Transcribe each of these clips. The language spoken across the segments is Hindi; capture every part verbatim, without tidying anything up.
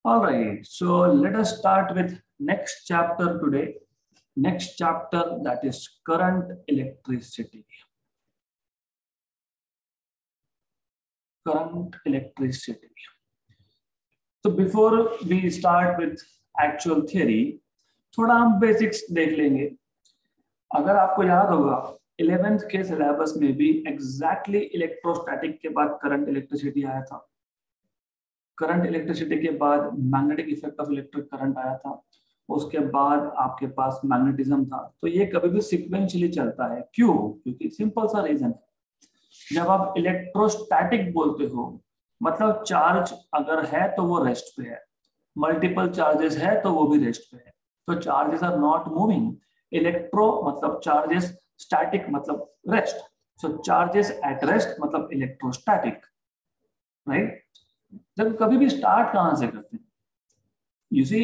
All right, so let us start with next chapter today. Next chapter, that is current electricity. Current electricity. So before we start with actual theory, थोड़ा हम बेसिक्स देख लेंगे. अगर आपको याद होगा इलेवेंथ के सिलेबस में भी एग्जैक्टली इलेक्ट्रोस्टैटिक के बाद करंट इलेक्ट्रिसिटी आया था. करंट इलेक्ट्रिसिटी के बाद magnetic effect of electric current आया था. उसके बाद आपके पास मैग्नेटिज्म था. तो ये कभी भी सिक्वेंशियली चलता है. क्यों? क्योंकि सिंपल सा रीजन है. जब आप इलेक्ट्रोस्टैटिक बोलते हो मतलब चार्ज अगर है तो वो रेस्ट पे है, मल्टीपल चार्जेस है तो वो भी रेस्ट पे है. तो charges are not moving. Electro मतलब चार्जेस, स्टैटिक मतलब rest. So charges at rest मतलब इलेक्ट्रोस्टैटिक, राइट. जब कभी भी स्टार्ट कहां से करते हैं? यू सी,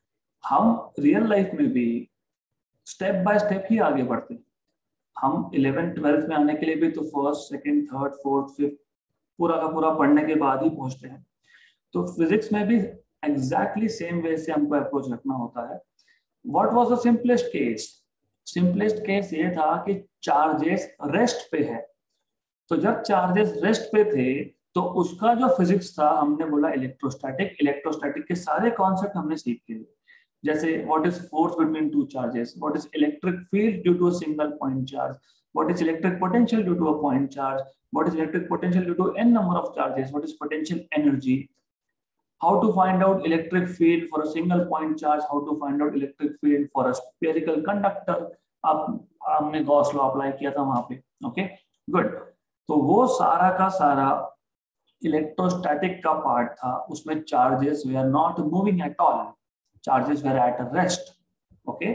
हम रियल लाइफ में भी स्टेप बाय स्टेप ही आगे बढ़ते हैं. हम इलेवेंथ ट्वेल्थ में आने के लिए भी तो first second third fourth fifth पूरा का पूरा पढ़ने के बाद ही पहुंचते हैं. तो फिजिक्स में भी एग्जैक्टली सेम वे से हमको अप्रोच रखना होता है. What was the simplest case? Simplest case ये था कि चार्जेस रेस्ट पे है. तो जब चार्जेस रेस्ट पे थे तो उसका जो फिजिक्स था हमने बोला इलेक्ट्रोस्टैटिक. इलेक्ट्रोस्टैटिक के सारे कॉन्सेप्ट हमने सीख लिए, जैसे what is force between two charges, what is electric field due to a single point charge, what is electric potential due to a point charge, what is electric potential due to n number of charges, what is potential energy, how to find out electric field for a single point charge, how to find out electric field for a spherical conductor. अब हमने गॉस लॉ अप्लाई किया था वहां पे. Okay good. तो वो सारा का सारा इलेक्ट्रोस्टैटिक का पार्ट था. उसमें चार्जेस वे are not moving at all. Charges वे आर एट रेस्ट. ओके.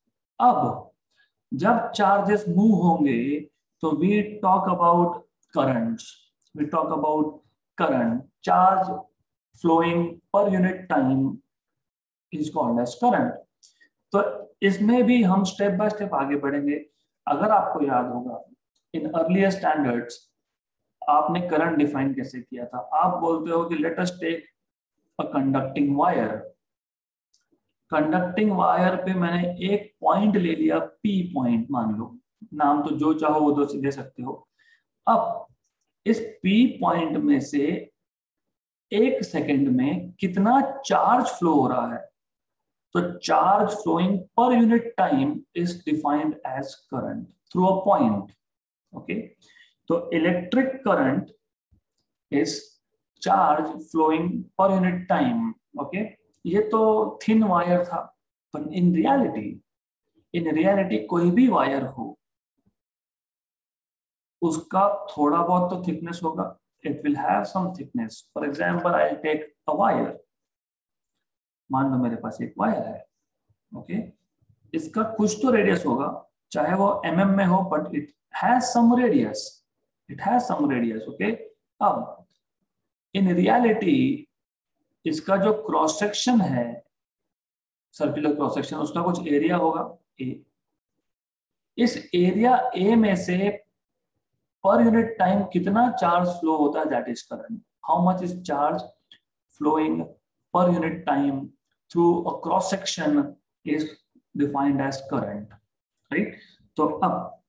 अब जब चार्जेस मूव होंगे तो we talk about currents. We talk about current. Charge flowing per unit time is called as current. तो इसमें भी हम स्टेप बाय स्टेप आगे बढ़ेंगे. अगर आपको याद होगा इन अर्लियर स्टैंडर्ड्स आपने करंट डिफाइन कैसे किया था? आप बोलते हो कि let us take a conducting wire. Conducting wire पे मैंने एक पॉइंट ले लिया, पी पॉइंट मान लो, नाम तो जो चाहो वो तो दे सकते हो. अब इस पी पॉइंट में से एक सेकंड में कितना चार्ज फ्लो हो रहा है? तो charge flowing per unit time is defined as current through a point. Okay. तो electric current is charge flowing per unit time. Okay. ये तो थिन वायर था, पर इन रियलिटी इन रियलिटी कोई भी वायर हो उसका थोड़ा बहुत तो थिकनेस होगा. It will have some thickness. For example, I'll take a wire. मान लो मेरे पास एक वायर है. Okay okay? इसका कुछ तो रेडियस होगा, चाहे वो एम एम में हो, but it has some radius. It has some radius. Okay. अब इन रियलिटी इसका जो क्रॉस सेक्शन है, सर्कुलर क्रॉस सेक्शन, उसका कुछ एरिया होगा ए. इस एरिया ए में से पर यूनिट टाइम कितना चार्ज फ्लो होता है? That is current. How much is charge flowing per unit time through a cross section is defined as current, right. तो अब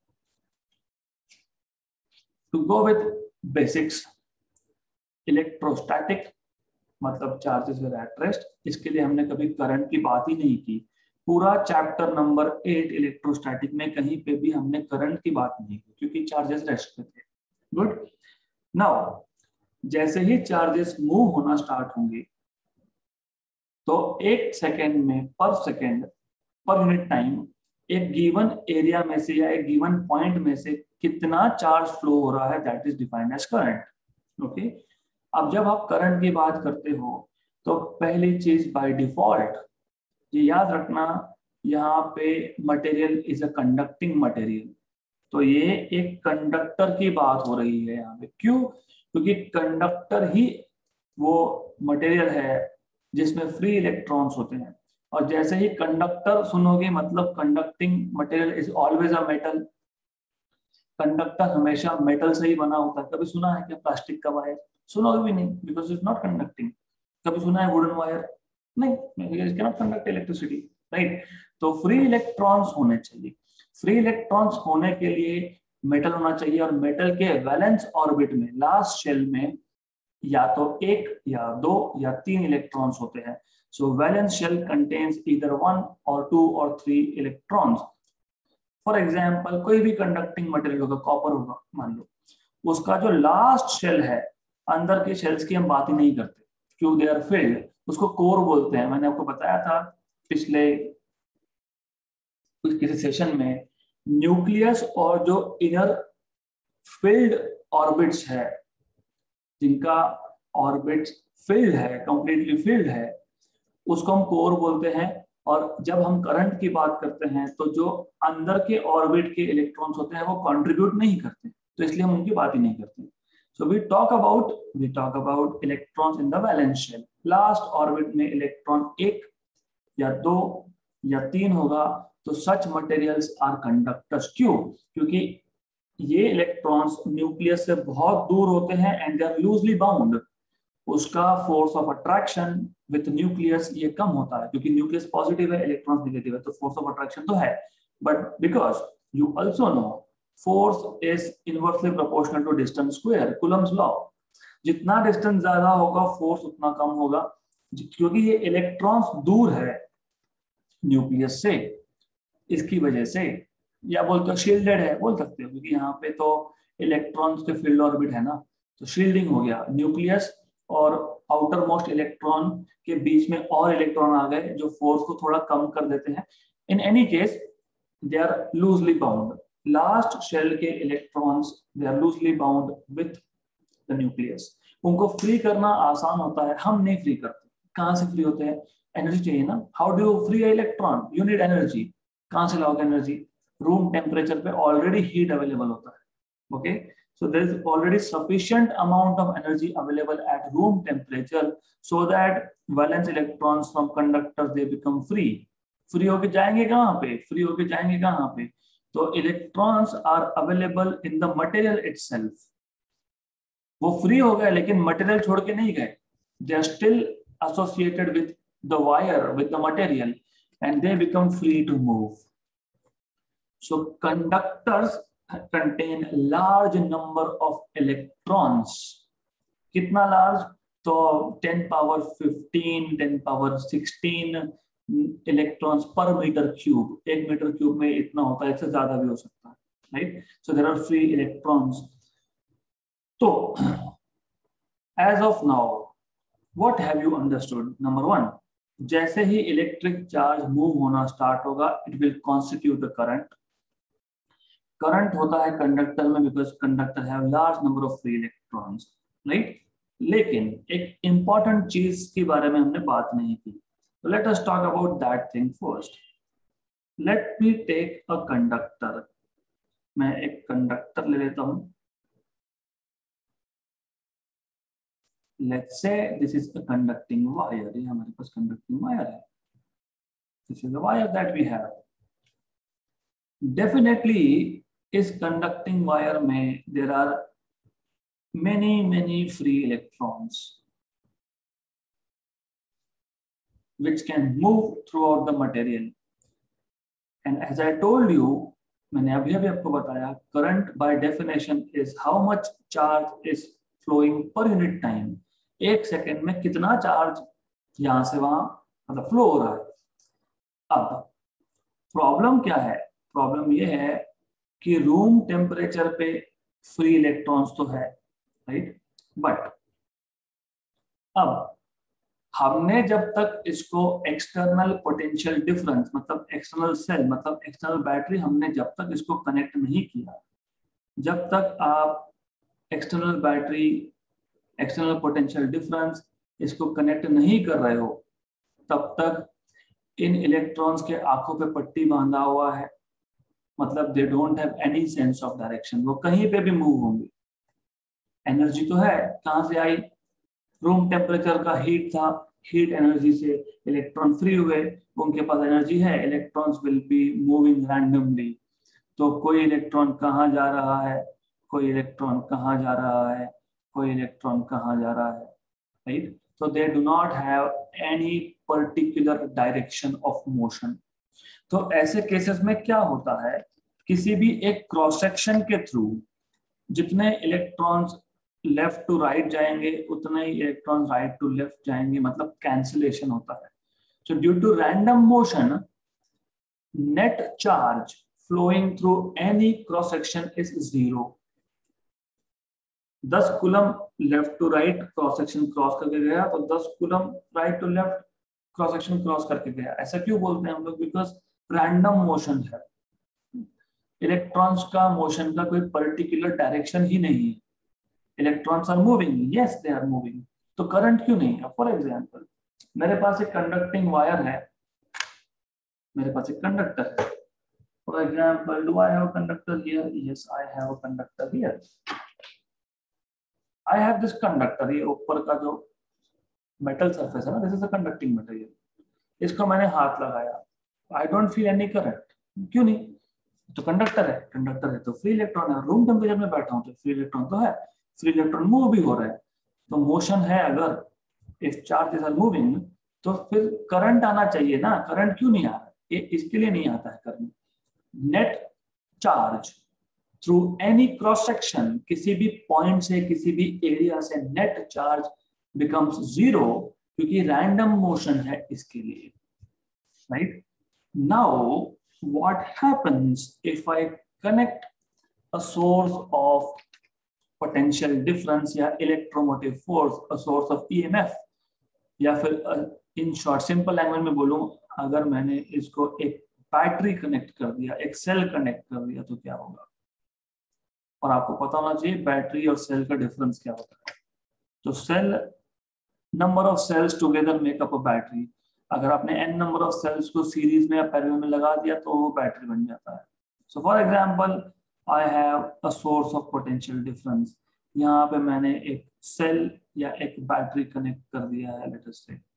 to go with basics, electrostatic मतलब चार्जेस वर एट रेस्ट. इसके लिए हमने कभी करंट की बात ही नहीं की. पूरा चैप्टर नंबर एट इलेक्ट्रोस्टैटिक में कहीं पे भी हमने करंट की बात नहीं की क्योंकि चार्जेस रेस्ट पे थे. गुड. नाउ जैसे ही चार्जेस मूव होना स्टार्ट होंगे तो एक सेकेंड में, per second, per unit time एक गिवन एरिया में से या एक गिवन पॉइंट में से कितना चार्ज फ्लो हो रहा है, that is defined as current. Okay. अब जब आप करंट की बात करते हो तो पहली चीज बाय डिफॉल्ट ये याद रखना, यहाँ पे material is a conducting material. तो ये एक कंडक्टर की बात हो रही है यहाँ पे. क्यों? क्योंकि कंडक्टर ही वो मटेरियल है जिसमें फ्री इलेक्ट्रॉन्स होते हैं. और जैसे ही कंडक्टर सुनोगे मतलब conducting material is always a metal. Conductor हमेशा मेटल से ही बना होता है. कभी सुना है क्या प्लास्टिक का वायर? सुनोगे भी नहीं, बिकॉज इट्स नॉट कंडक्टिंग. कभी सुना है वुडन वायर? नहीं, it cannot conduct electricity, right? तो फ्री इलेक्ट्रॉन्स होने चाहिए। फ्री इलेक्ट्रॉन्स होने के लिए मेटल होना चाहिए, और मेटल के वैलेंस ऑर्बिट में लास्ट शेल में या तो एक या दो या तीन इलेक्ट्रॉन्स होते हैं। So valence shell contains either one और टू और थ्री इलेक्ट्रॉन्स। फॉर एग्जाम्पल कोई भी कंडक्टिंग मटेरियल होगा, कॉपर होगा मान लो, उसका जो लास्ट शेल है, अंदर के शेल्स की हम बात ही नहीं करते क्यों, दे आर फिल्ड, उसको कोर बोलते हैं। मैंने आपको बताया था पिछले कुछ किसी सेशन में, न्यूक्लियस और जो इनर फिल्ड ऑर्बिट्स है, जिनका ऑर्बिट्स फिल्ड है, कंप्लीटली फिल्ड है, उसको हम कोर बोलते हैं। और जब हम करंट की बात करते हैं तो जो अंदर के ऑर्बिट के इलेक्ट्रॉन्स होते हैं वो कंट्रीब्यूट नहीं करते, तो इसलिए हम उनकी बात ही नहीं करते। So we talk about we talk about electrons in the valence shell. Last orbit में इलेक्ट्रॉन एक या दो या तीन होगा, तो सच मटेरियल्स आर कंडक्टर्स। क्यों? क्योंकि ये इलेक्ट्रॉन्स न्यूक्लियस से बहुत दूर होते हैं and they are loosely bound. उसका force of attraction with nucleus ये कम होता है, क्योंकि न्यूक्लियस पॉजिटिव है, इलेक्ट्रॉन्स नेगेटिव है, तो फोर्स ऑफ अट्रैक्शन तो है, but because you also know force is inversely proportional to distance square, Coulomb's law. जितना डिस्टेंस ज्यादा होगा फोर्स उतना कम होगा, क्योंकि ये इलेक्ट्रॉन्स दूर है न्यूक्लियस से, इसकी वजह से। या बोलते हो शील्डेड है, बोल सकते हो, क्योंकि यहाँ पे तो इलेक्ट्रॉन्स के फील्ड ऑर्बिट है ना, तो शील्डिंग हो गया। न्यूक्लियस और आउटर मोस्ट इलेक्ट्रॉन के बीच में और इलेक्ट्रॉन आ गए जो फोर्स को थोड़ा कम कर देते हैं। In any case they are loosely bound. Last shell के electrons they are loosely bound with the nucleus. उनको फ्री करना आसान होता है, हम नहीं फ्री करते। कहाँ से फ्री होते हैं? एनर्जी चाहिए ना। How do you free electron? You need energy. कहाँ से लाओगे एनर्जी? रूम टेम्परेचर पे ऑलरेडी हीट अवेलेबल होता है। Okay, so there is already sufficient amount of energy available at room temperature so that valence electrons from conductors they become free. Free होके जाएंगे कहाँ पे? फ्री होके जाएंगे कहाँ पे? तो electrons are available in the material itself. वो फ्री हो गए लेकिन मटेरियल छोड़ के नहीं गए, they are still associated with the wire, with the material, and they become free to move. So conductors contain large number of electrons. कितना large? तो ten power fifteen, ten power sixteen electrons per meter cube. एक मीटर क्यूब में इतना होता है, इससे ज्यादा भी हो सकता है, right? So there are free electrons. तो as of now, what have you understood? Number one, जैसे ही इलेक्ट्रिक चार्ज मूव होना स्टार्ट होगा, it will constitute the current. Current होता है कंडक्टर में because conductor have large number of free electrons, right? लेकिन एक इंपॉर्टेंट चीज के बारे में हमने बात नहीं की, तो let us talk about that thing first. Let me take a conductor. मैं एक कंडक्टर ले लेता हूं। Let's say this is a conducting wire. ये हमारे पास कंडक्टिंग वायर है। This is the wire that we have. Definitely इस कंडक्टिंग वायर में there are many many free electrons which can move throughout the material. And as I told you, मैंने अभी अभी आपको बताया, current by definition is how much charge is flowing per unit time. एक सेकेंड में कितना चार्ज यहां से वहां मतलब फ्लो हो रहा है। अब प्रॉब्लम क्या है? प्रॉब्लम ये है कि रूम टेम्परेचर पे फ्री इलेक्ट्रॉन्स तो है, राइट? बट अब हमने जब तक इसको एक्सटर्नल पोटेंशियल डिफरेंस मतलब एक्सटर्नल सेल मतलब एक्सटर्नल बैटरी हमने जब तक इसको कनेक्ट नहीं किया, जब तक आप external battery external potential difference इसको कनेक्ट नहीं कर रहे हो, तब तक इन इलेक्ट्रॉन्स के आंखों पे पट्टी बांधा हुआ है, मतलब they don't have any sense of direction. वो कहीं पे भी मूव होंगे। एनर्जी तो है, कहां से आई? रूम टेम्परेचर का हीट था, हीट एनर्जी से इलेक्ट्रॉन फ्री हुए, उनके पास एनर्जी है, electrons will be moving randomly. तो कोई इलेक्ट्रॉन कहाँ जा रहा है, कोई इलेक्ट्रॉन कहाँ जा रहा है, कोई इलेक्ट्रॉन कहाँ जा रहा है, right? so they do not have any particular direction of motion. तो ऐसे केसेस में क्या होता है, किसी भी एक क्रॉस सेक्शन के थ्रू जितने इलेक्ट्रॉन्स लेफ्ट टू राइट जाएंगे उतने ही इलेक्ट्रॉन्स राइट टू लेफ्ट जाएंगे, मतलब कैंसिलेशन होता है. So due to random motion, net charge flowing through any cross section is zero. दस coulomb left to right cross section cross करके गया तो दस coulomb right to left cross section cross करके गया. ऐसा क्यों बोलते हैं हम लोग? बिकॉज रैंडम मोशन है, इलेक्ट्रॉन्स का मोशन का कोई पर्टिकुलर डायरेक्शन ही नहीं है. Electrons are moving, yes they are moving, तो करंट क्यों नहीं है? फॉर एग्जांपल मेरे पास एक कंडक्टिंग वायर है, मेरे पास एक कंडक्टर है. For example, do I have a conductor here? Yes, I have a conductor here. I have this conductor, ये ऊपर का जो मेटल सरफेस है ना, this is a conducting material. इसको मैंने हाथ लगाया, I don't feel any current. क्यों नहीं? तो कंडक्टर है, कंडक्टर है तो फ्री इलेक्ट्रॉन है. रूम टेम्परेचर में बैठा हूं तो फ्री इलेक्ट्रॉन तो है, फ्री इलेक्ट्रॉन मूव भी हो रहा है. तो मोशन है, अगर इफ चार्जेस आर मूविंग तो फिर करंट आना चाहिए ना. करंट क्यों नहीं आ रहा? ये इसके लिए नहीं आता है current. Net charge through any cross section, किसी भी पॉइंट से किसी भी एरिया से नेट चार्ज बिकम्स जीरो, क्योंकि रैंडम मोशन है इसके लिए. Right now what happens if I connect a source of potential difference या electromotive force, a source of EMF, या फिर इन शॉर्ट सिंपल लैंग्वेज में बोलूं, अगर मैंने इसको एक बैटरी कनेक्ट कर दिया, एक सेल कनेक्ट कर दिया, तो क्या होगा? और आपको पता होना चाहिए बैटरी और सेल का डिफरेंस क्या होता है. तो cell, number of cells together make up a battery. अगर आपने एन नंबर ऑफ सेल्स को सीरीज में या पैरेलल में लगा दिया तो वो बैटरी बन जाता है. So for example, I have a source of potential difference. यहाँ पे मैंने एक सेल या एक बैटरी कनेक्ट कर दिया है, लेट अस से.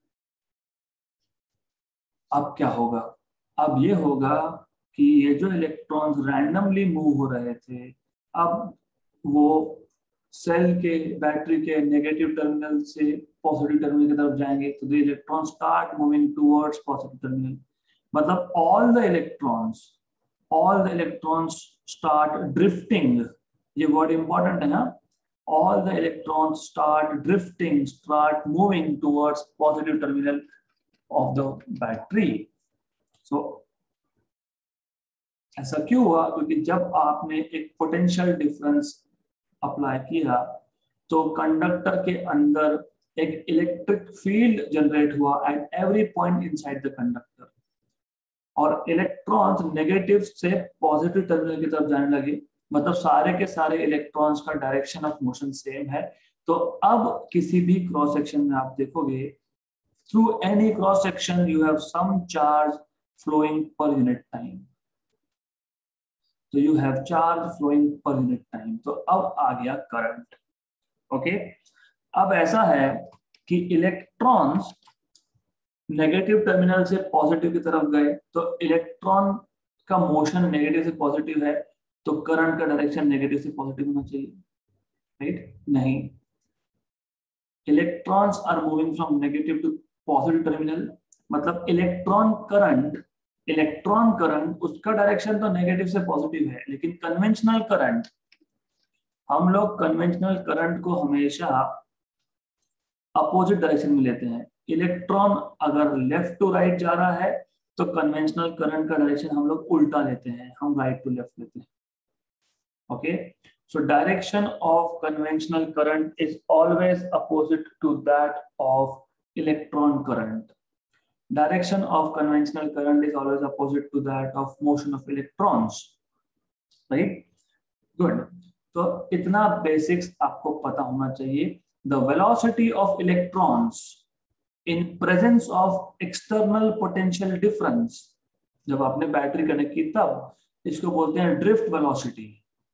अब क्या होगा? अब ये होगा कि ये जो इलेक्ट्रॉन्स रैंडमली मूव हो रहे थे, अब वो सेल के, बैटरी के नेगेटिव टर्मिनल से पॉजिटिव टर्मिनल की तरफ जाएंगे, तो the electron start moving towards positive terminal. मतलब all the electrons all the electrons start drifting. ये वर्ड इंपॉर्टेंट है ना. All the electrons start drifting, start moving towards positive terminal of the battery. So ऐसा क्यों हुआ? क्योंकि जब आपने एक पोटेंशियल डिफरेंस अप्लाई किया तो कंडक्टर के अंदर एक इलेक्ट्रिक फील्ड जनरेट हुआ at every point inside the conductor, और इलेक्ट्रॉन्स नेगेटिव से पॉजिटिव टर्मिनल की तरफ जाने लगे. मतलब सारे के सारे इलेक्ट्रॉन्स का डायरेक्शन ऑफ मोशन सेम है. तो अब किसी भी क्रॉस सेक्शन में आप देखोगे, through any cross section you have some charge flowing per unit time. तो you have charge flowing per unit time. तो अब आ गया करंट. ओके, अब ऐसा है कि इलेक्ट्रॉन्स नेगेटिव टर्मिनल से पॉजिटिव की तरफ गए, तो इलेक्ट्रॉन का मोशन नेगेटिव से पॉजिटिव है, तो करंट का डायरेक्शन नेगेटिव से पॉजिटिव होना चाहिए. राइट? नहीं, electrons are moving from negative to positive terminal. मतलब इलेक्ट्रॉन करंट इलेक्ट्रॉन करंट उसका डायरेक्शन तो नेगेटिव से पॉजिटिव है, लेकिन कन्वेंशनल करंट, हम लोग कन्वेंशनल करंट को हमेशा अपोजिट डायरेक्शन में लेते हैं. इलेक्ट्रॉन अगर लेफ्ट टू राइट जा रहा है तो कन्वेंशनल करंट का डायरेक्शन हम लोग उल्टा लेते हैं, हम राइट टू लेफ्ट लेते हैं. Okay, so direction of conventional current is always opposite to that of electron current. Direction of conventional current is always opposite to that of motion of electrons. Right? Good. तो इतना बेसिक्स आपको पता होना चाहिए. The velocity of electrons in presence of external potential difference, जब आपने बैटरी कनेक्ट की तब इसको बोलते हैं ड्रिफ्ट वेलोसिटी.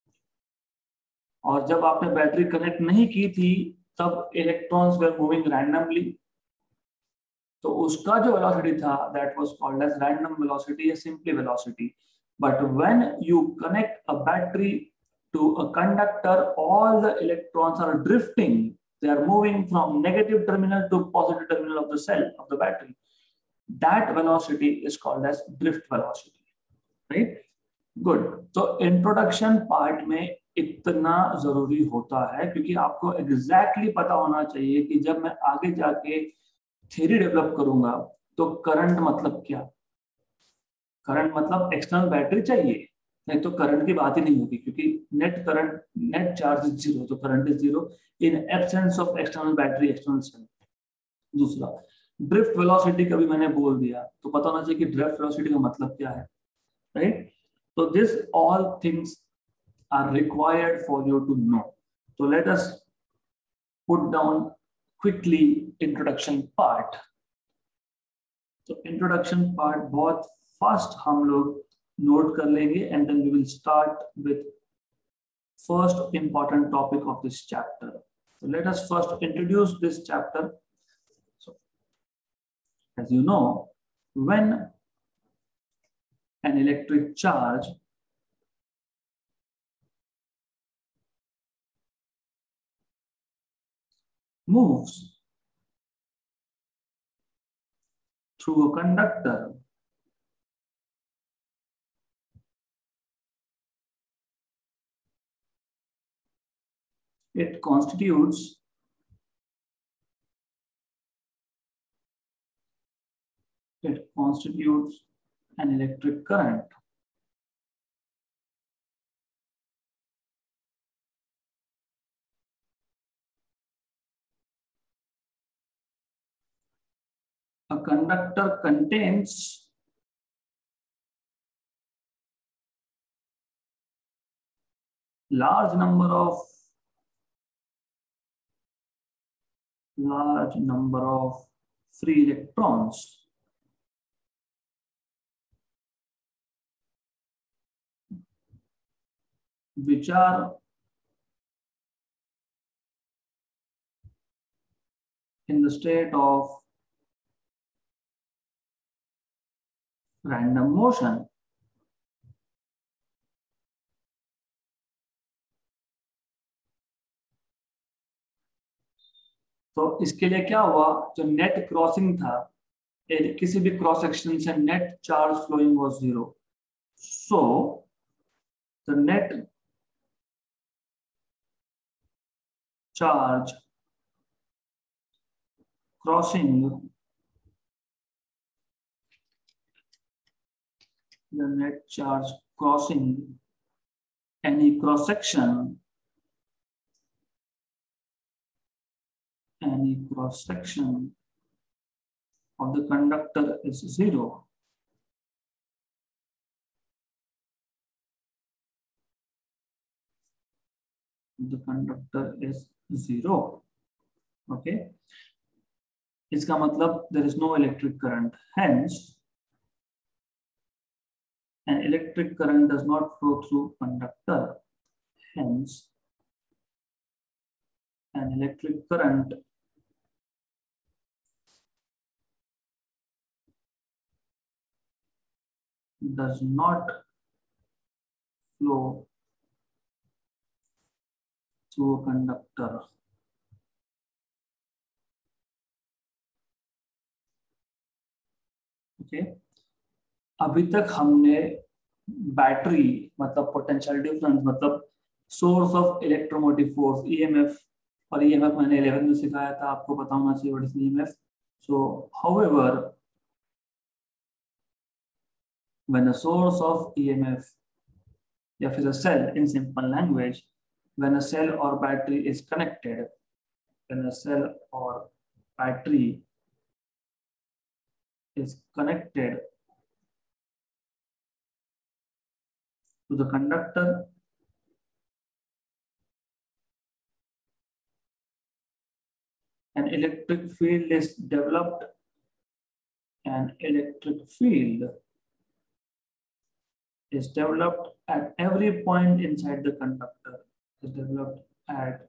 और जब आपने बैटरी कनेक्ट नहीं की थी तब इलेक्ट्रॉन्स वर मूविंग रैंडमली, तो उसका जो वेलोसिटी था that was called as random velocity या simply velocity. But when you connect a battery to a conductor, all the electrons are drifting. they are moving from negative terminal to positive terminal of the cell of the battery. That velocity is called as drift velocity, right? Good. तो इंट्रोडक्शन पार्ट में इतना जरूरी होता है क्योंकि आपको एग्जैक्टली exactly पता होना चाहिए कि जब मैं आगे जाके थ्योरी डेवलप करूंगा तो करंट मतलब क्या, करंट मतलब एक्सटर्नल बैटरी चाहिए, नहीं तो करंट की बात ही नहीं होगी क्योंकि net current net charge is zero, तो current is zero in absence of external battery external cell. दूसरा ड्रिफ्ट वेलोसिटी का भी मैंने बोल दिया, तो पता होना चाहिए कि ड्रिफ्ट वेलोसिटी का मतलब क्या है, right? So this all things are required for you to know. So let us put down quickly introduction part. So introduction part बहुत fast हम लोग note कर लेंगे and then we will start with first important topic of this chapter. So let us first introduce this chapter. So as you know, when an electric charge moves through a conductor, it constitutes it constitutes an electric current. A conductor contains large number of large number of free electrons which are in the state of random motion. तो इसके लिए क्या हुआ, जो नेट क्रॉसिंग था, किसी भी क्रॉस सेक्शन से net charge flowing was zero, so the net charge crossing the net charge crossing any cross section any cross section of the conductor is zero. The conductor is zero. Okay, इसका मतलब there is no electric current, hence an electric current does not flow through conductor, hence an electric current does not flow through a conductor. Okay, अभी तक हमने बैटरी मतलब पोटेंशियल डिफरेंस मतलब source of electromotive force EMF, और ईएमएफ मैंने इलेवेंथ में सिखाया था, आपको पता होना चाहिए what is EMF. So however when a source of E M F, if it's a cell in simple language, when a cell or battery is connected, when a cell or battery is connected to the conductor, an electric field is developed. An electric field is developed at every point inside the conductor, is developed at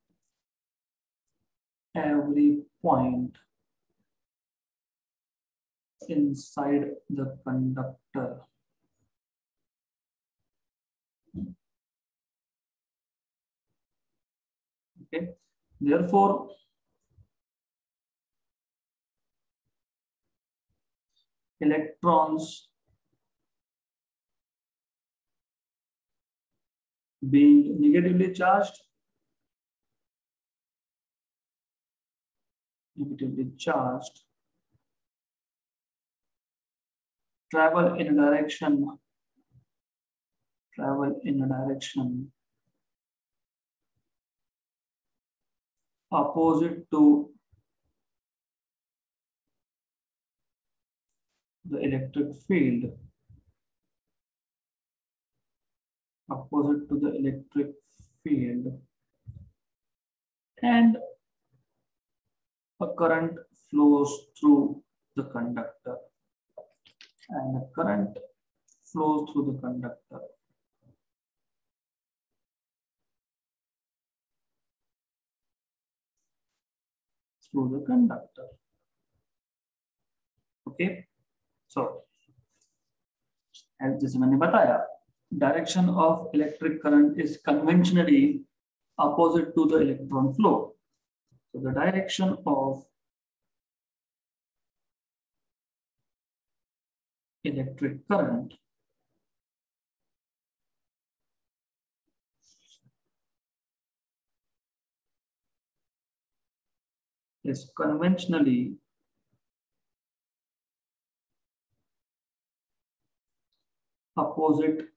every point inside the conductor. Okay, Therefore, electrons being negatively charged, negatively charged, travel in a direction, travel in a direction opposite to the electric field, opposite to the electric field, and a current flows through the conductor, and the current flows through the conductor. Through the conductor. Okay, so as जैसे मैंने बताया, direction of electric current is conventionally opposite to the electron flow. So the direction of electric current is conventionally opposite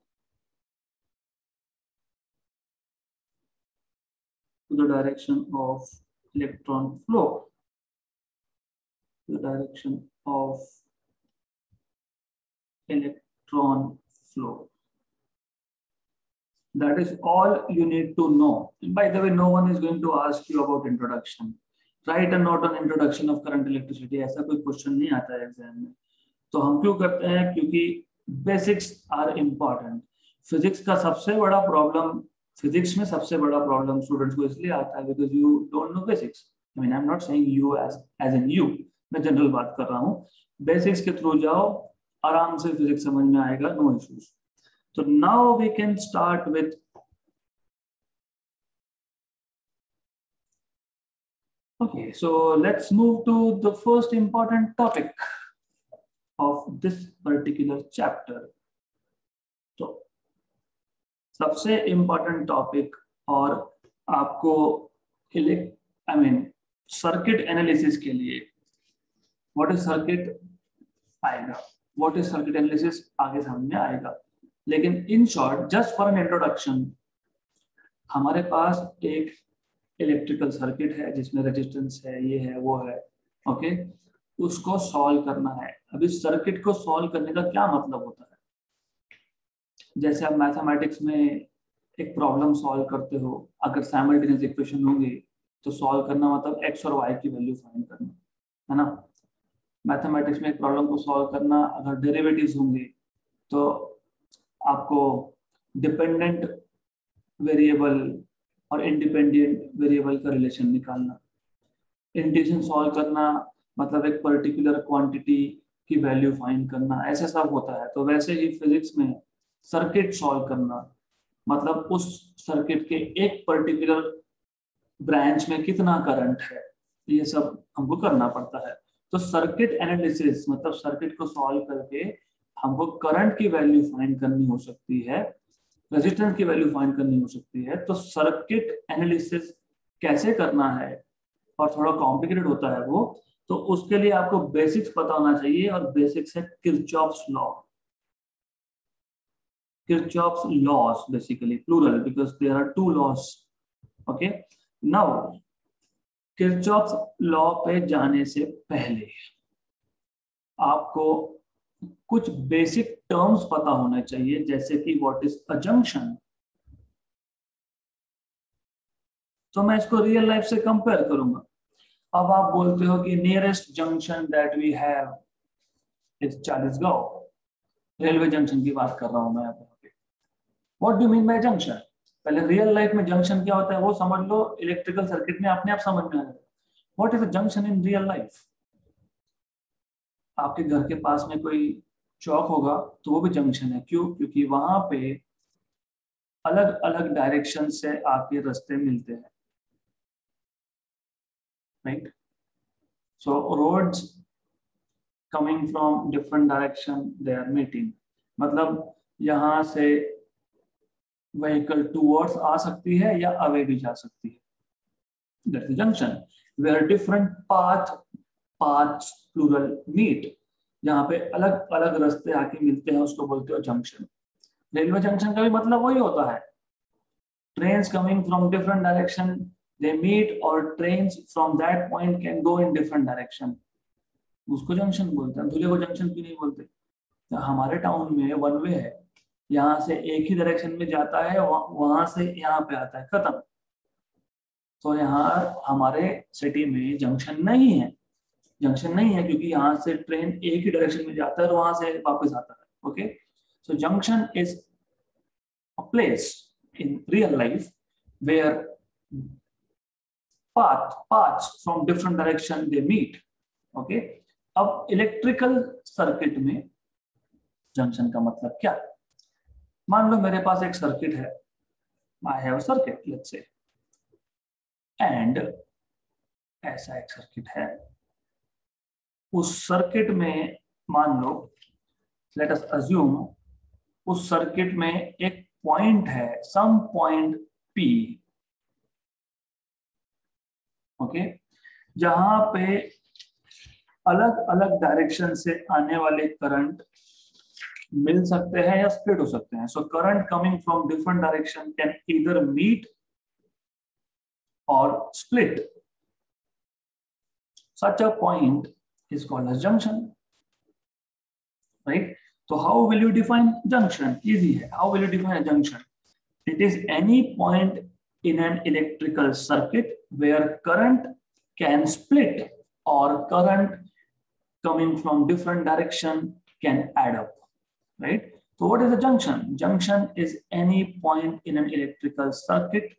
to the direction of electron flow, the direction of electron flow. That is all you need to know. And by the way, no one is going to ask you about introduction. Write a note on introduction of current electricity. ऐसा कोई क्वेश्चन नहीं आता है एग्जाम में. तो हम क्यों करते हैं? क्योंकि बेसिक्स आर इम्पॉर्टेंट. फिजिक्स का सबसे बड़ा प्रॉब्लम, फिजिक्स में सबसे बड़ा प्रॉब्लम स्टूडेंट्स को इसलिए आता है because you don't know basics. I mean I am not saying you as as in you, मैं जनरल बात कर रहा हूँ. बेसिक्स के थ्रू जाओ, आराम से फिजिक्स समझ में आएगा, no issues. So now we can start with okay, so let's move to the first important topic of this particular chapter. So सबसे important topic और आपको इलेक्ट आई मीन सर्किट एनालिसिस के लिए व्हाट इज सर्किट आएगा, व्हाट इज सर्किट एनालिसिस आगे समझ में आएगा. लेकिन in short, just for an introduction, हमारे पास एक इलेक्ट्रिकल सर्किट है जिसमें रेजिस्टेंस है, ये है, वो है. ओके, उसको सॉल्व करना है. अब इस सर्किट को सॉल्व करने का क्या मतलब होता है? जैसे आप मैथमेटिक्स में एक प्रॉब्लम सॉल्व करते हो, अगर साइमल्टेनियस इक्वेशन होंगे तो सॉल्व करना मतलब एक्स और वाई की वैल्यू फाइंड करना है ना. मैथमेटिक्स में एक प्रॉब्लम को सॉल्व करना, अगर डेरिवेटिव्स होंगे तो आपको डिपेंडेंट वेरिएबल और इंडिपेंडेंट वेरिएबल का रिलेशन निकालना. इंटीग्रेशन सॉल्व करना मतलब एक पर्टिकुलर क्वांटिटी की वैल्यू फाइंड करना, ऐसे सब होता है. तो वैसे ही फिजिक्स में सर्किट सॉल्व करना मतलब उस सर्किट के एक पर्टिकुलर ब्रांच में कितना करंट है, ये सब हमको करना पड़ता है. तो सर्किट एनालिसिस मतलब सर्किट को सॉल्व करके हमको करंट की वैल्यू फाइंड करनी हो सकती है, रेजिस्टेंस की वैल्यू फाइंड करनी हो सकती है. तो सर्किट एनालिसिस कैसे करना है और थोड़ा कॉम्प्लिकेटेड होता है वो, तो उसके लिए आपको बेसिक्स पता होना चाहिए. और बेसिक्स है Kirchhoff's law. Kirchhoff's laws basically plural because there are two laws. Okay, now Kirchhoff's law पे जाने से पहले आपको कुछ बेसिक टर्म्स पता होने चाहिए, जैसे कि व्हाट इज अ जंक्शन. तो मैं इसको रियल लाइफ से कंपेयर करूंगा. अब आप बोलते हो कि nearest junction that we have is Chalisgaon. Railway junction की बात कर रहा हूं मैं यहाँ पे. What do mean by junction? पहले रियल लाइफ में जंक्शन क्या होता है वो समझ लो, इलेक्ट्रिकल सर्किट में अपने आप समझ में आ जाएगा. What is a junction in real life? आपके घर के पास में कोई चौक होगा तो वो भी जंक्शन है. क्यों? क्योंकि वहां पे अलग अलग डायरेक्शन से आपके रास्ते मिलते हैं. right? So roads coming from different direction they are meeting, मतलब यहाँ से vehicle towards आ सकती है या away भी जा सकती है. That's the junction where different path paths plural meet. जहाँ पे अलग अलग रास्ते आके मिलते हैं उसको बोलते हो जंक्शन. रेलवे जंक्शन का भी मतलब वही होता है. Trains coming from different direction they meet, or trains from that point can go in different direction. उसको जंक्शन बोलते हैं. दूल्हे को जंक्शन क्यों नहीं बोलते? तो हमारे टाउन में वन वे है, यहाँ से एक ही डायरेक्शन में जाता है, वहां से यहाँ पे आता है, खत्म. तो यहाँ हमारे सिटी में जंक्शन नहीं है. जंक्शन नहीं है क्योंकि यहाँ से ट्रेन एक ही डायरेक्शन में जाता है और वहां से वापस आता है. Okay, so junction is a place in real life where path paths from different direction they meet. Okay, अब इलेक्ट्रिकल सर्किट में जंक्शन का मतलब क्या? मान लो मेरे पास एक सर्किट है, I have a circuit, let's say, and ऐसा एक सर्किट है. उस सर्किट में मान लो, let us assume, उस सर्किट में एक पॉइंट है, सम पॉइंट P, ओके, जहां पे अलग अलग डायरेक्शन से आने वाले करंट मिल सकते हैं या स्प्लिट हो सकते हैं. So current coming from different direction can either meet और split. Such a point is called as junction, right? So how will you define junction? Easy है. How will you define a junction? It is any point in an electrical circuit where current can split or current coming from different direction can add up, right? So what is a junction? Junction is any point in an electrical circuit.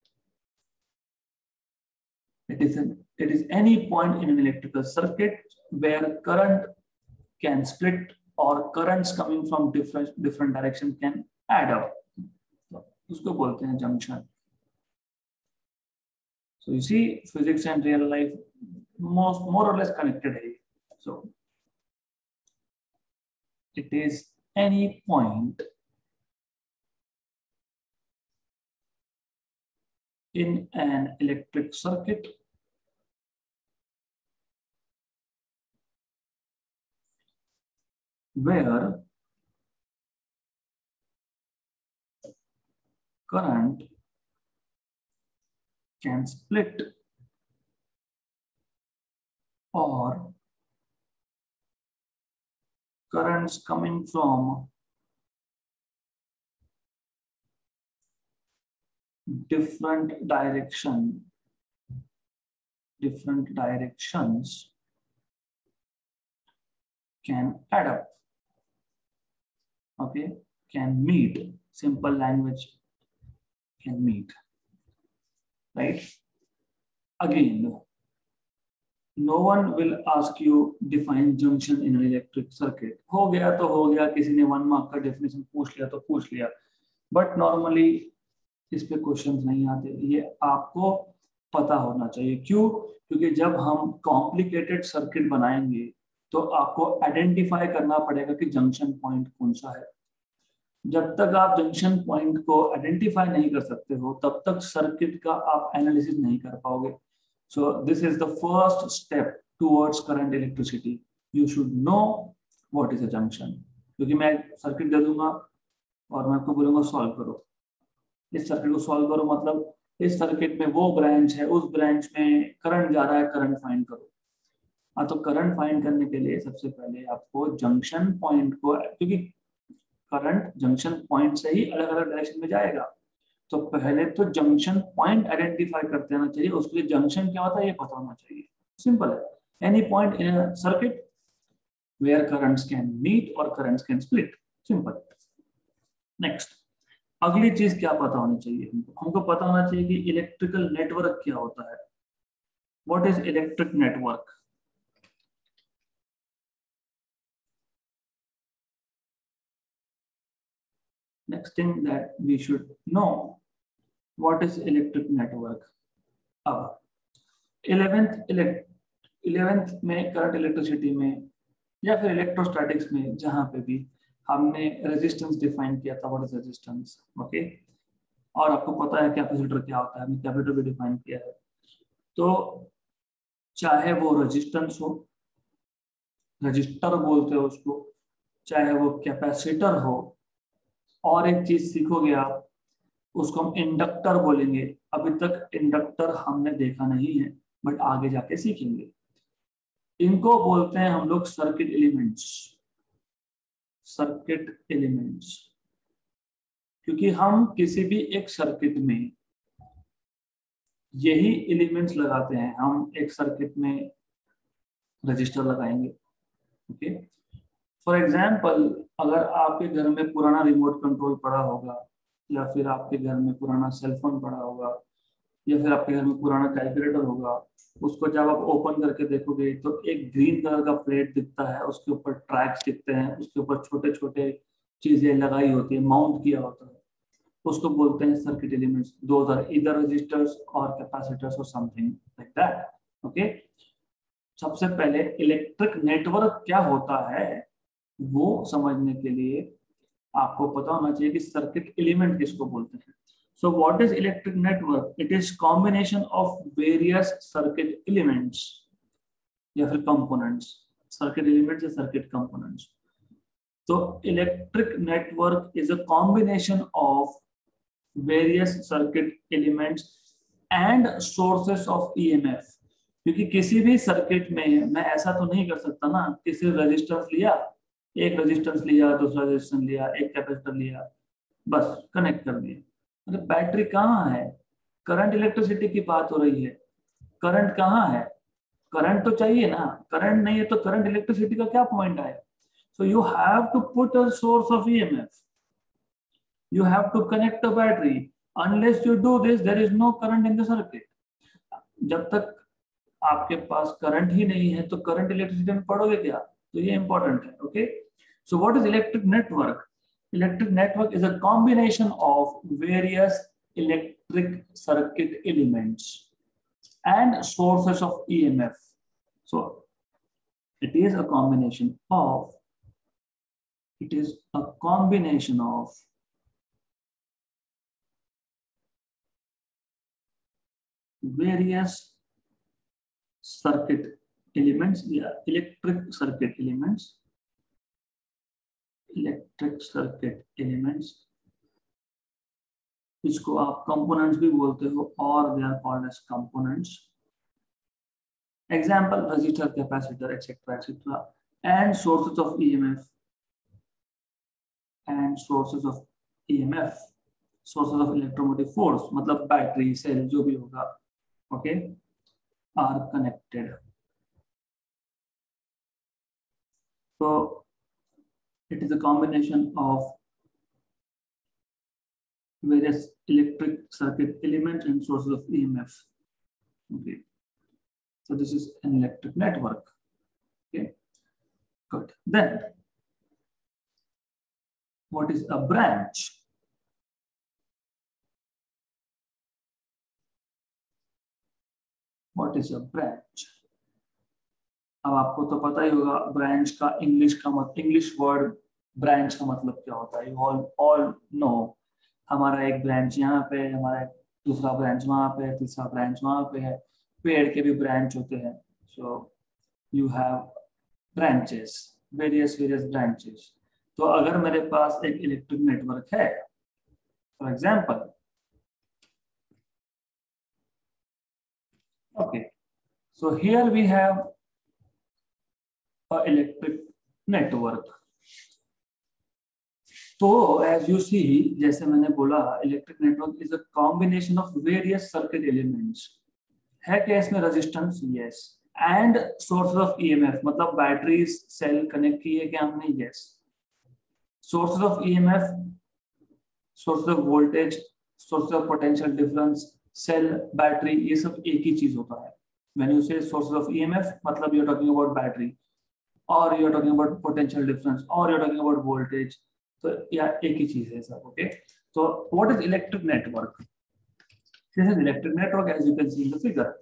It is an, it is any point in an electrical circuit where current can split or currents coming from different different direction can add up. So, उसको बोलते हैं junction. So you see, physics and real life most more or less connected है. So it is any point in an electric circuit where current can split or currents coming from different direction different directions can add up. Okay, can meet. Simple language, can meet, right? Again, no one will ask you define junction in an electric circuit. हो गया तो हो गया, किसी ने वन मार्क का डेफिनेशन पूछ लिया तो पूछ लिया, बट नॉर्मली इस पे क्वेश्चंस नहीं आते. ये आपको पता होना चाहिए. क्यों? क्योंकि जब हम कॉम्प्लिकेटेड सर्किट बनाएंगे तो आपको आइडेंटिफाई करना पड़ेगा कि जंक्शन पॉइंट कौन सा है. जब तक आप जंक्शन पॉइंट को आइडेंटिफाई नहीं कर सकते हो तब तक सर्किट का आप एनालिसिस नहीं कर पाओगे. So this is the first step towards current electricity. You should know what is a junction. क्योंकि मैं सर्किट दे दूंगा और मैं आपको बोलूंगा सॉल्व करो. इस सर्किट को सॉल्व करो मतलब इस सर्किट में वो ब्रांच है, उस ब्रांच में करंट जा रहा है, करंट फाइंड करो. हाँ, तो करंट फाइंड करने के लिए सबसे पहले आपको जंक्शन पॉइंट को, क्योंकि करंट जंक्शन पॉइंट से ही अलग अलग डायरेक्शन में जाएगा, तो पहले तो जंक्शन पॉइंट आइडेंटिफाई करते रहना चाहिए. उसके लिए जंक्शन क्या होता है ये पता होना चाहिए. सिंपल है. Any point in a circuit where currents can meet or currents can split. Simple. Next, अगली चीज क्या पता होनी चाहिए हमको? हमको पता होना चाहिए कि इलेक्ट्रिकल नेटवर्क क्या होता है. What is electric network? Next thing that we should know, what is electric network? अब इलेवेंथ इलेवेंथ में करंट इलेक्ट्रिसिटी में या फिर इलेक्ट्रोस्टैटिक्स में जहां पे भी हमने रेजिस्टेंस डिफाइन किया था, व्हाट इज रेजिस्टेंस, ओके। और आपको पता है कैपेसिटर क्या होता है, हमने कैपेसिटर भी डिफाइन किया है। तो चाहे वो रेजिस्टेंस हो, रजिस्टर बोलते हो उसको, चाहे वो कैपेसिटर हो, और एक चीज सीखोगे आप, उसको हम इंडक्टर बोलेंगे। अभी तक इंडक्टर हमने देखा नहीं है, बट आगे जाके सीखेंगे। इनको बोलते हैं हम लोग सर्किट एलिमेंट्स, सर्किट एलिमेंट्स। क्योंकि हम किसी भी एक सर्किट में यही एलिमेंट्स लगाते हैं। हम एक सर्किट में रजिस्टर लगाएंगे, ओके। फॉर एग्जाम्पल, अगर आपके घर में पुराना रिमोट कंट्रोल पड़ा होगा, या फिर आपके घर में पुराना सेलफोन पड़ा होगा, या फिर आपके घर में पुराना कैलकुलेटर होगा, उसको जब आप ओपन करके देखोगे तो एक ग्रीन कलर का प्लेट दिखता है, उसके ऊपर ट्रैक्स दिखते हैं, उसके ऊपर छोटे छोटे चीजें लगाई होती है, माउंट किया होता है, उसको बोलते हैं circuit elements. Those are either resistors or capacitors or something like that, okay. सबसे पहले इलेक्ट्रिक नेटवर्क क्या होता है वो समझने के लिए आपको पता होना चाहिए कि सर्किट एलिमेंट किसको बोलते हैं। So what is electric network? It is combination of various circuit elements या फिर कंपोनेंट्स। सर्किट एलिमेंट्स या सर्किट कंपोनेंट्स। तो electric network is a combination of various circuit elements and sources of EMF. क्योंकि किसी भी सर्किट में मैं ऐसा तो नहीं कर सकता ना कि सिर्फ रेजिस्टेंस लिया, एक रेजिस्टेंस लिया, दूसरा रेजिस्टेंस लिया, एक कैपेसिटर लिया, बस कनेक्ट कर दिए। मतलब बैटरी कहाँ है? करंट इलेक्ट्रिसिटी की बात हो रही है, करंट कहाँ है? करंट तो चाहिए ना, करंट नहीं है तो करंट इलेक्ट्रिसिटी का क्या पॉइंट आया? So you have to put a source of EMF, you have to connect the battery. Unless you do this, there is no current in the circuit. जब तक आपके पास करंट ही नहीं है तो करंट इलेक्ट्रिसिटी में पढ़ोगे क्या? तो ये इंपॉर्टेंट है, okay. So what is electric network? Electric network is a combination of various electric circuit elements and sources of E M F. So it is a combination of it is a combination of various circuit elements, yeah, electric circuit elements, electric circuit elements, इसको आप components भी बोलते हो, और they are called as components. Example: resistor, capacitor, et cetera, et cetera, and sources of E M F, and sources of E M F, sources of electromotive force, मतलब बैटरी, सेल, जो भी होगा, okay, are connected. So it is a combination of various electric circuit elements and sources of E M F. Okay, so this is an electric network. Okay, good. Then what is a branch? What is a branch? अब आपको तो पता ही होगा ब्रांच का इंग्लिश का मतलब, इंग्लिश वर्ड ब्रांच का मतलब क्या होता है। ऑल ऑल नो, हमारा एक ब्रांच यहाँ पे है, हमारा दूसरा ब्रांच वहाँ पे है, तीसरा ब्रांच वहाँ पे है। पेड़ के भी ब्रांच होते हैं। So you have branches, various various branches. तो अगर मेरे पास एक इलेक्ट्रिक नेटवर्क है, for example, okay, so here we have electric network. तो एज यू सी, जैसे मैंने बोला, electric network is a combination of various circuit elements. है क्या इसमें resistance? Yes. And source of EMF, मतलब बैटरीज, सेल कनेक्ट किए क्या हमने? Yes. Sources of EMF, source of voltage, source of potential difference, cell, battery, ये सब एक ही चीज होता है। When you say source of EMF, मतलब you are talking about battery, और you are talking about potential difference, और you are talking about voltage. तो यार एक ही चीज है सब, ओके। तो what is electric network? This is electric network as you can see in the figure.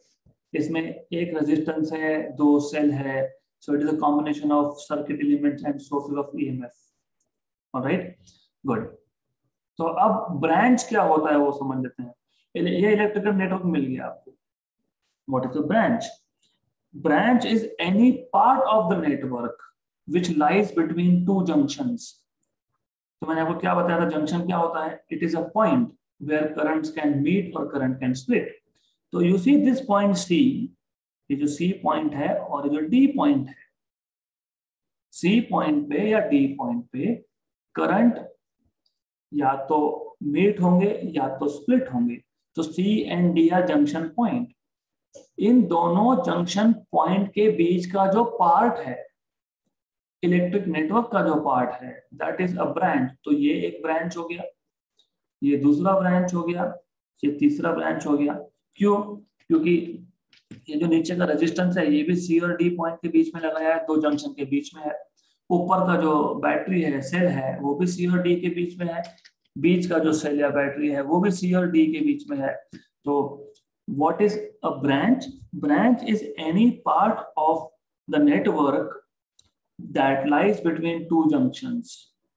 इसमें एक रेजिस्टेंस है, दो सेल है, so it is a combination of circuit elements and sources of EMF. Alright, good. तो अब ब्रांच क्या होता है वो समझ लेते हैं। ये इलेक्ट्रिकल नेटवर्क मिल गया आपको। What is a branch? Branch is any part of the network which lies between two junctions. तो मैंने आपको क्या बताया था, जंक्शन क्या होता है? It is a point where currents can meet और करंट कैन स्प्लिट। तो you see this point C, ये जो सी पॉइंट है और ये जो डी पॉइंट है, सी पॉइंट पे या डी पॉइंट पे करंट या तो मीट होंगे या तो स्प्लिट होंगे। तो C and D are junction point. इन दोनों जंक्शन पॉइंट के बीच का जो पार्ट है, इलेक्ट्रिक नेटवर्क का जो पार्ट है, दैट इज अ ब्रांच। तो ये एक ब्रांच हो गया, ये दूसरा ब्रांच हो गया, ये तीसरा ब्रांच हो गया। क्यों? क्योंकि ये जो नीचे का रेजिस्टेंस है ये भी सी और डी पॉइंट के बीच में लगाया है, दो जंक्शन के बीच में है। ऊपर का जो बैटरी है, सेल है, वो भी सी और डी के बीच में है। बीच का जो सेल या बैटरी है वो भी सी और डी के बीच में है। तो what is a branch? Branch is any part of the network that lies between two junctions.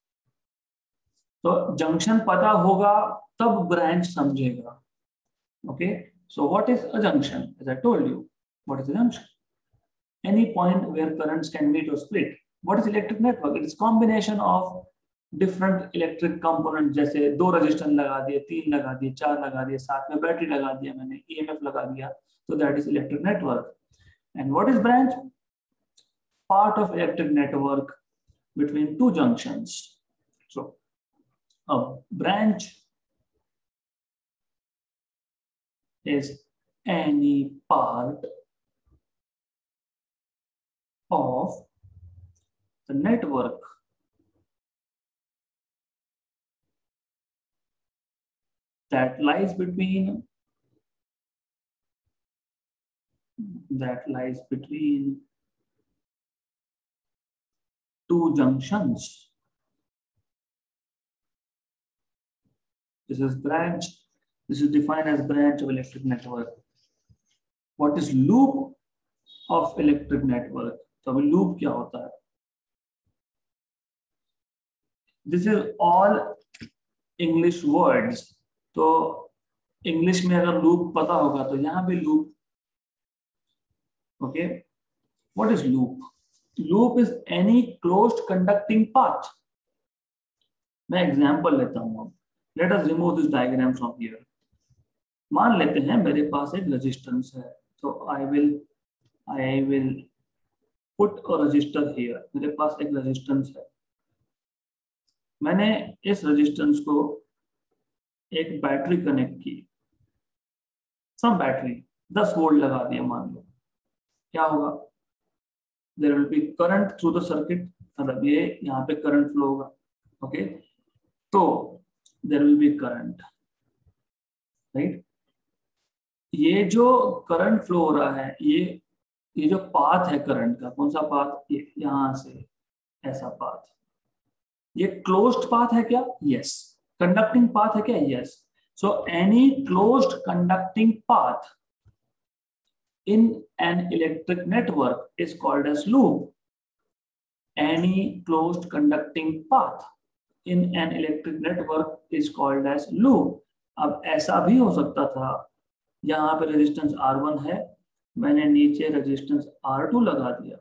तो जंक्शन पता होगा तब ब्रांच समझेगा। Okay, so what is a junction? As I told you, what is a junction? Any point where currents can meet और split. What is electric network? It is combination of different electric component, जैसे दो रजिस्टर लगा दिए, तीन लगा दिए, चार लगा दिए, साथ में बैटरी लगा दिया मैंने, ईएमएफ लगा दिया, तो that is electric network. And what is branch? Part of electric network between two junctions. So a branch is any part of the network that lies between that lies between two junctions. This is branch. This is defined as branch of electric network. What is loop of electric network? तो अभी loop क्या होता है? This is all English words. तो इंग्लिश में अगर लूप पता होगा तो यहाँ भी loop. Okay, what is loop? Loop is any closed conducting path. मैं एग्जांपल लेता हूँ अब। Let us remove this diagram from here. मान लेते हैं मेरे पास एक रेजिस्टेंस है, तो I will I will put a resistor here. मेरे पास एक रेजिस्टेंस है, मैंने इस रेजिस्टेंस को एक बैटरी कनेक्ट की, सम बैटरी दस वोल्ट लगा दिया मान लो। क्या होगा? There will be current through the circuit, मतलब ये यहाँ पे करंट फ्लो होगा। ओके, तो there will be current, right. ये जो करंट फ्लो हो रहा है, ये ये जो पाथ है करंट का, कौन सा पाथ? ये यहां से ऐसा पाथ, ये क्लोज्ड पाथ है क्या? यस। कंडक्टिंग पाथ है क्या? Yes. So any closed conducting path in an electric network is called as loop. Any closed conducting path in an electric network is called as loop. अब ऐसा भी हो सकता था, यहाँ पे रेजिस्टेंस आर वन है, मैंने नीचे रेजिस्टेंस आर टू लगा दिया।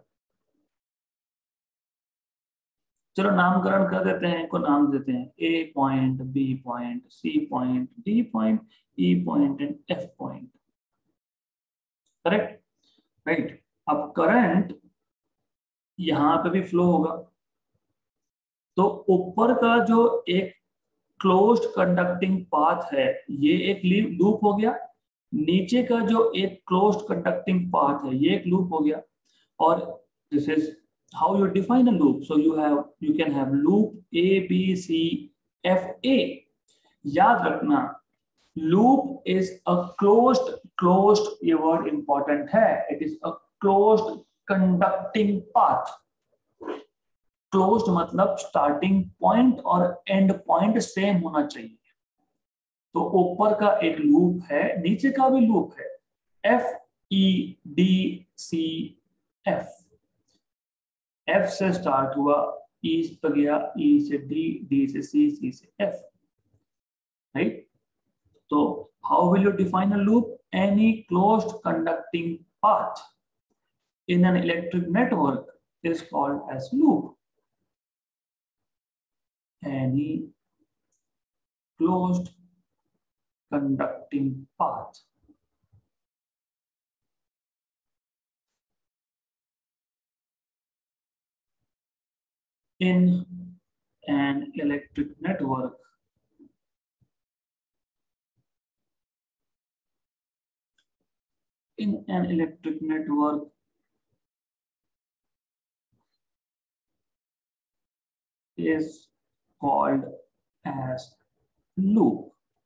चलो नामकरण कर देते हैं, इनको नाम देते हैं A point, B point, C point, D point, E point and F point. Correct, right. अब करंट यहां पे भी फ्लो होगा, तो ऊपर का जो एक क्लोज्ड कंडक्टिंग पाथ है ये एक लूप हो गया, नीचे का जो एक क्लोज्ड कंडक्टिंग पाथ है ये एक लूप हो गया। और this is how you define a loop. So you have you can have loop A B C F A. याद रखना, loop is a closed, closed ये वर्ड इंपॉर्टेंट है, it is a closed conducting path. Closed मतलब स्टार्टिंग पॉइंट और एंड पॉइंट सेम होना चाहिए। तो ऊपर का एक लूप है, नीचे का भी लूप है। F E D C F, F से स्टार्ट हुआ, ई पर गया, ई से डी, डी से सी, सी से एफ, राइट। तो how will you define a loop? Any closed conducting path in an electric network is called as loop. Any closed conducting path in an electric network in an electric network is called as loop,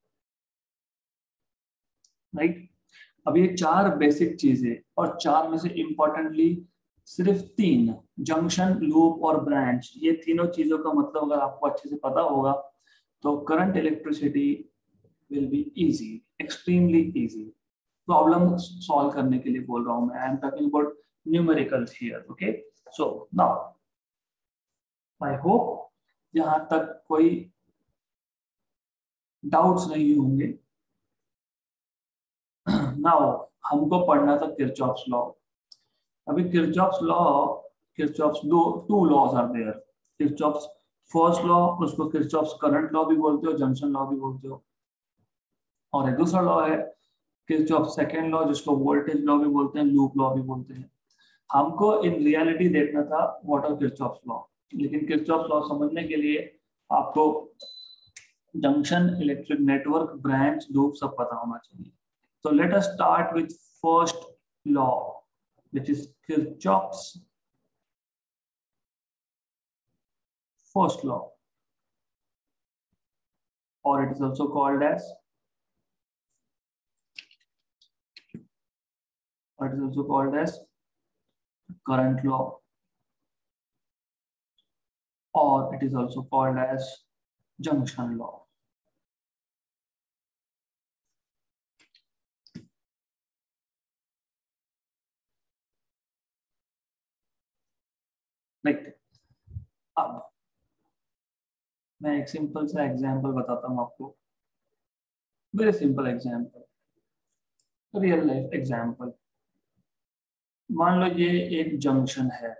right. अब ये चार बेसिक चीजें, और चार में से इंपॉर्टेंटली सिर्फ तीन, जंक्शन, लूप और ब्रांच, ये तीनों चीजों का मतलब अगर आपको अच्छे से पता होगा तो current electricity will be easy, extremely easy. Problem solve करने के लिए बोल रहा हूं मैं, I am talking about numericals here, okay. So now I hope यहां तक कोई डाउट्स नहीं होंगे। नाउ हमको पढ़ना था किरचॉफ्स लॉ। अभी किरचॉफ्स लॉ, किरचॉफ्स दो two laws are there. Kirchhoff's first law, उसको किरचॉफ्स करंट लॉ भी बोलते हो, जंक्शन लॉ भी बोलते हो, और एक दूसरा लॉ है किरचॉफ सेकंड लॉ, जिसको वोल्टेज लॉ भी बोलते हैं, लूप लॉ भी बोलते हैं। हमको इन रियलिटी देखना था व्हाट आर किरचॉफ्स लॉ, लेकिन किरचॉफ्स लॉ समझने के लिए आपको junction, electric network, branch, loop सब पता होना चाहिए। So let us start with first law, which is Kirchhoff's first law, or it is also called as, or it is also called as current law, or it is also called as junction law. Right. अब मैं एक सिंपल सा एग्जांपल बताता हूं आपको, very simple example, real life example. मान लो ये एक जंक्शन है,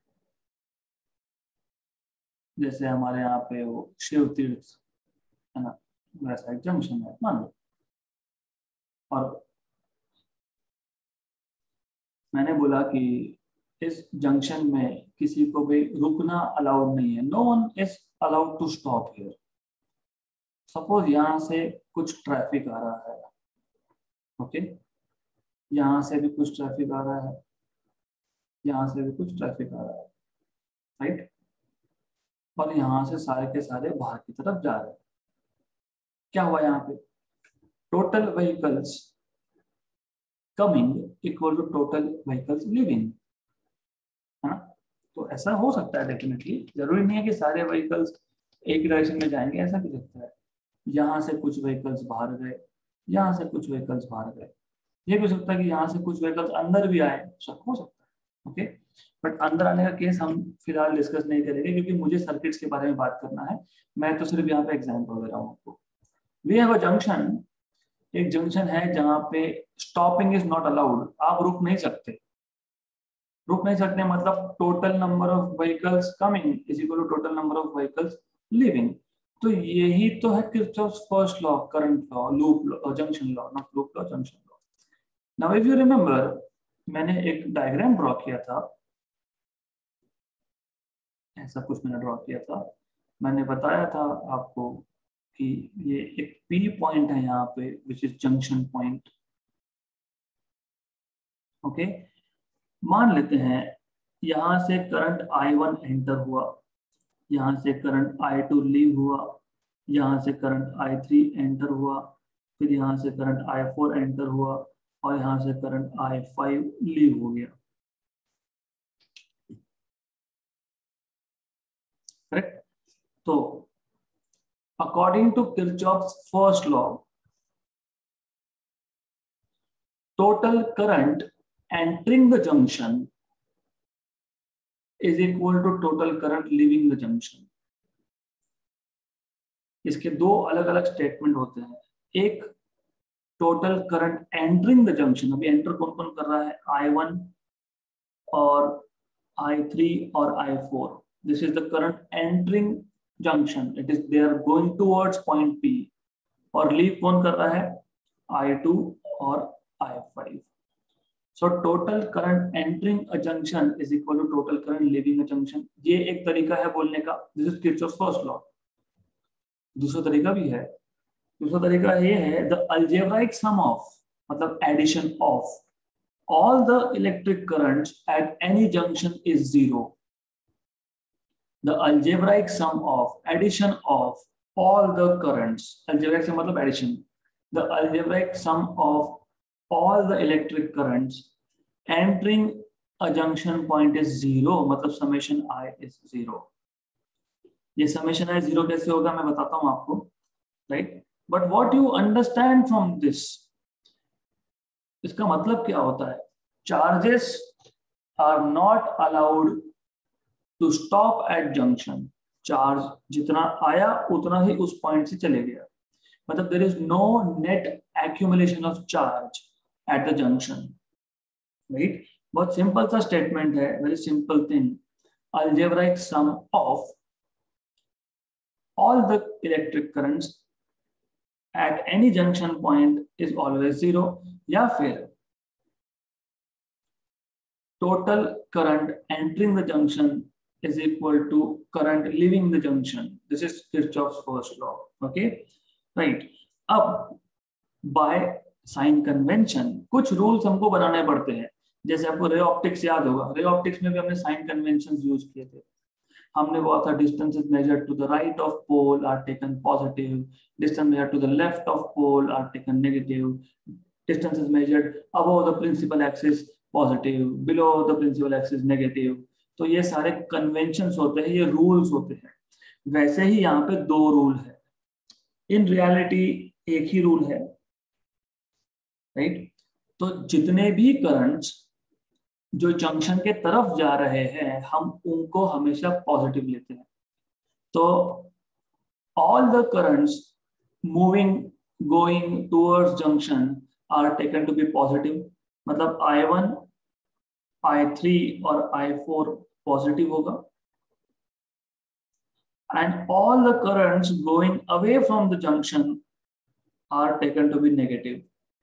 जैसे हमारे यहाँ पे वो शिव तीर्थ है ना, वैसा एक जंक्शन है मान लो। और मैंने बोला कि इस जंक्शन में किसी को भी रुकना अलाउड नहीं है, no one is allowed to stop here. Suppose यहाँ से कुछ ट्रैफिक आ रहा है, ओके, यहाँ से भी कुछ ट्रैफिक आ रहा है, यहाँ से भी कुछ ट्रैफिक आ रहा है, राइट, और यहाँ से सारे के सारे बाहर की तरफ जा रहे हैं। क्या हुआ यहाँ पे? Total vehicles coming equal to total vehicles leaving, है ना। तो ऐसा हो सकता है डेफिनेटली, जरूरी नहीं है कि सारे व्हीकल्स एक डायरेक्शन में जाएंगे, ऐसा भी सकता है यहाँ से कुछ व्हीकल्स बाहर गए, यहाँ से कुछ व्हीकल्स बाहर गए, ये भी हो सकता है कि यहाँ से कुछ व्हीकल्स अंदर भी आए, सब हो सकता है, ओके। बट अंदर आने का केस हम फिलहाल डिस्कस नहीं करेंगे, क्योंकि मुझे सर्किट्स के बारे में बात करना है, मैं तो सिर्फ यहाँ पे एग्जाम्पल दे रहा हूँ आपको। वी हैव अ जंक्शन, एक जंक्शन है जहाँ पे स्टॉपिंग इज नॉट अलाउड, आप रुक नहीं सकते। रुक नहीं सकते मतलब total number of vehicles coming is equal to total number of vehicles leaving. तो यही तो है Kirchhoff's first law, current law, loop law, junction law, not loop law, junction law. Now if you remember, मैंने एक डायग्राम ड्रॉ किया था, ऐसा कुछ मैंने ड्रॉ किया था। मैंने बताया था आपको कि ये एक पी पॉइंट है यहाँ पे, which is junction point, okay. मान लेते हैं यहाँ से करंट आई वन एंटर हुआ, यहाँ से करंट आई टू लीव हुआ, यहाँ से करंट आई थ्री एंटर हुआ, फिर यहाँ से करंट आई फोर एंटर हुआ, और यहाँ से करंट आई फाइव लीव हो गया, करेक्ट। तो according to Kirchhoff's first law, total current entering the junction is equal to total current leaving the junction. इसके दो अलग अलग स्टेटमेंट होते हैं. एक total current entering the junction, अभी एंटर कौन कौन कर रहा है, आई वन और आई थ्री और I four. This is the current entering junction, it is they are going towards point P. और लीव कौन कर रहा है, आई टू और I five. So total current entering a junction is equal to total current leaving a junction. ये एक तरीका है बोलने का, this is Kirchhoff's first law. दूसरा तरीका भी है. दूसरा तरीका ये है द अलजेब्राइक सम ऑफ, मतलब addition of all the electric currents at any junction is zero. The algebraic sum of addition of all the currents, algebraic sum मतलब addition, the algebraic sum of all the electric currents entering a junction point is zero, मतलब summation I is zero. ये summation I zero कैसे होगा मैं बताता हूँ आपको, right? But what you understand from this, इसका मतलब क्या होता है, charges are not allowed to stop at junction. Charge जितना आया उतना ही उस पॉइंट से चले गया, मतलब there is no net accumulation of charge at the junction, right. बहुत सिंपल सा स्टेटमेंट है, very simple thing. Algebraic sum of all the electric currents at any junction point is always zero, या फिर total current entering the junction is equal to current leaving the junction. This is Kirchhoff's first law. Okay, right. अब by sign convention कुछ rules हमको बनाने पड़ते हैं. जैसे आपको रे ऑप्टिक्स याद होगा, रे ऑप्टिक्स में भी हमने साइन कन्वेंशंस यूज किए थे. हमने बोला था distances measured to the right of pole are taken positive, distance measured to the left of pole are taken negative, distances measured above the principal axis positive, below the principal axis negative. तो ये सारे कन्वेंशंस होते हैं, ये रूल्स होते हैं. वैसे ही यहाँ पे दो रूल है, इन रियलिटी एक ही रूल है, राइट. तो जितने भी करंट्स जो जंक्शन के तरफ जा रहे हैं हम उनको हमेशा पॉजिटिव लेते हैं. तो all the currents moving going towards junction are taken to be positive, मतलब आई वन आई थ्री और आई फोर पॉजिटिव होगा. And all the currents going away from the junction are taken to be negative.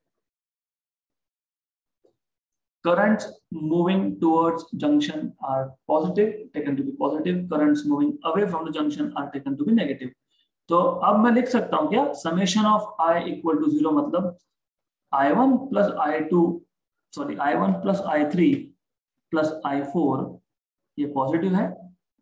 Currents moving towards junction are positive, taken to be positive. Currents moving away from the junction are taken to be negative. तो अब मैं लिख सकता हूं क्या, summation of I equal to zero, मतलब I one plus I two sorry I one plus I three plus I four ये पॉजिटिव है,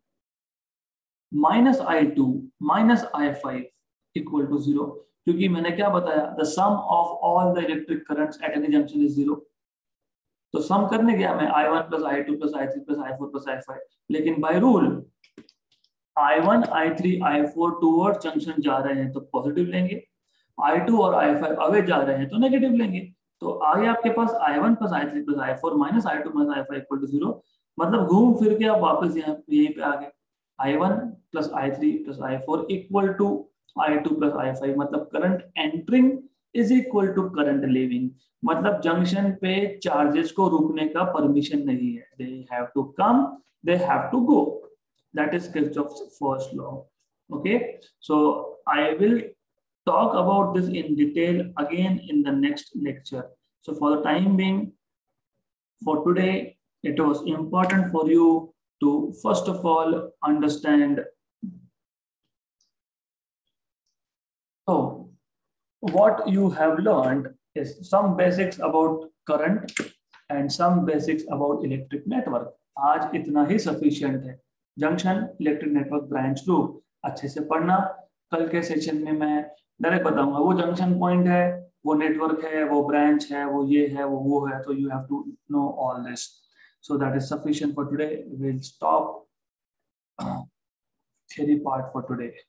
minus I two minus I five equal to zero, क्योंकि मैंने क्या बताया, the sum of all the electric currents at any junction is zero. तो सम करने गया मैं I one plus I two plus I three plus I four plus I five, लेकिन by rule I one I three I four towards junction जा रहे हैं तो पॉजिटिव लेंगे, आई टू और आई फाइव अवे जा रहे हैं तो नेगेटिव लेंगे. तो आगे आपके पास I one plus I three plus I four minus I two minus I five equal to zero, मतलब घूम फिर के आप वापस यहाँ यहीं पे आ गए. I one plus I three plus I four equal to I two plus I five, मतलब current entering is equal to current leaving, मतलब जंक्शन पे चार्जेस को रुकने का परमिशन नहीं है. They have to come, they have to go. That is Kirchhoff's first law. Okay, so I will talk about this in detail again in the next lecture. So for the time being, for today, it was important for you to first of all understand. So what you have learned is some basics about current and some basics about electric network. आज इतना ही sufficient है. Junction, electric network, branch loop अच्छे से पढ़ना. कल के सेशन में मैं डायरेक्ट बताऊंगा वो जंक्शन पॉइंट है, वो नेटवर्क है, वो ब्रांच है, वो ये है, वो वो है. तो you have to know all this. So that is sufficient for today. We will stop theory part for today.